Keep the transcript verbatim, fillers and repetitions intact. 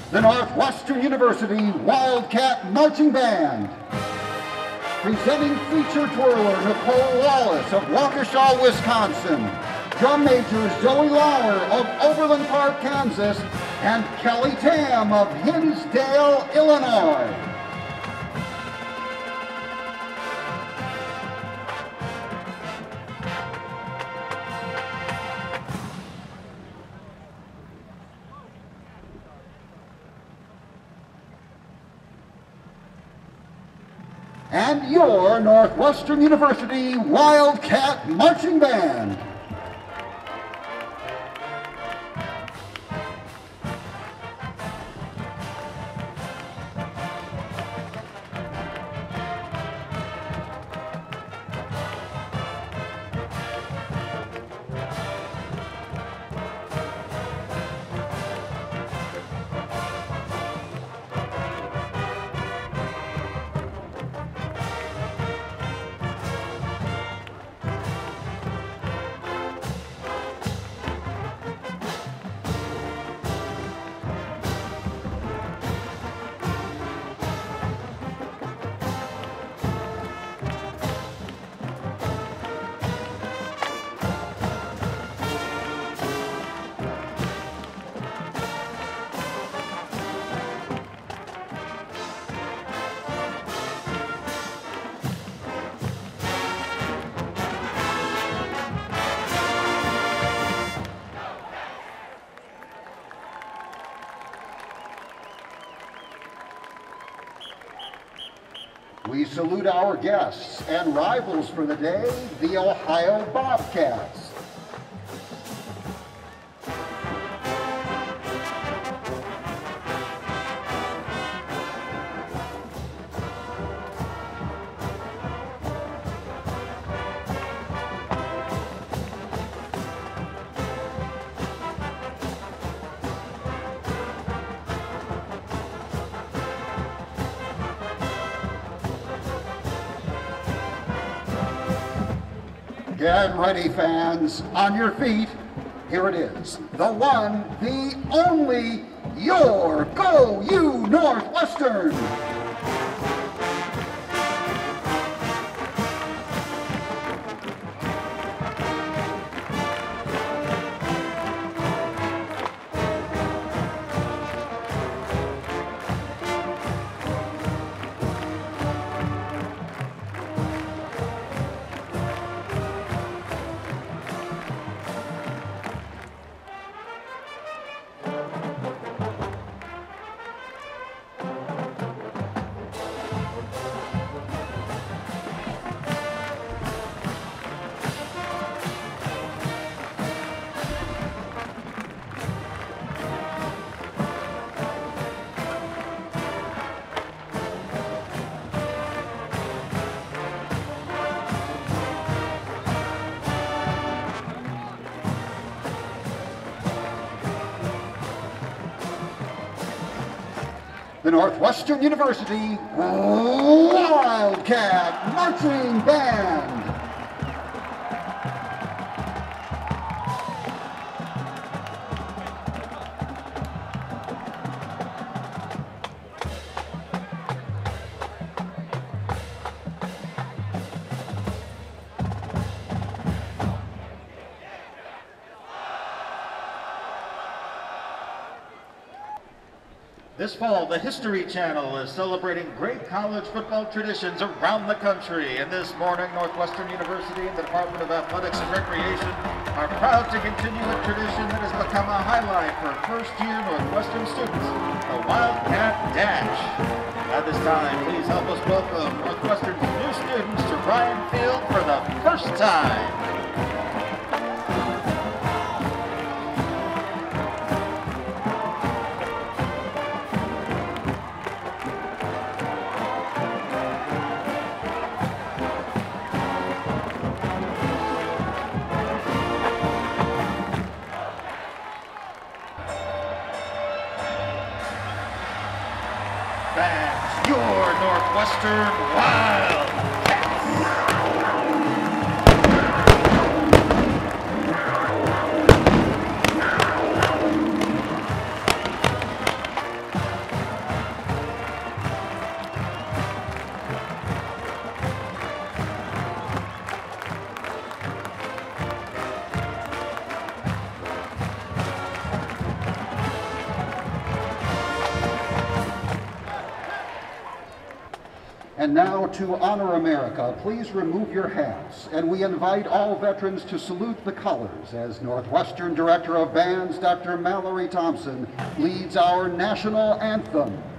the Northwestern University Wildcat Marching Band. Presenting feature twirler Nicole Wallace of Waukesha, Wisconsin. Drum majors Zoe Lauer of Overland Park, Kansas, and Kelly Tam of Hinsdale, Illinois. And your Northwestern University Wildcat Marching Band. We salute our guests and rivals for the day, the Ohio Bobcats. Get ready, fans. On your feet. Here it is. The one, the only, your Go You Northwestern! The Northwestern University Wildcat Marching Band. This fall, the History Channel is celebrating great college football traditions around the country. And this morning, Northwestern University and the Department of Athletics and Recreation are proud to continue a tradition that has become a highlight for first-year Northwestern students, the Wildcat Dash. At this time, please help us welcome Northwestern's new students to Ryan Field for the first time. That's your Northwestern Wildcats. And now to honor America, please remove your hats, and we invite all veterans to salute the colors as Northwestern Director of Bands, Doctor Mallory Thompson, leads our national anthem.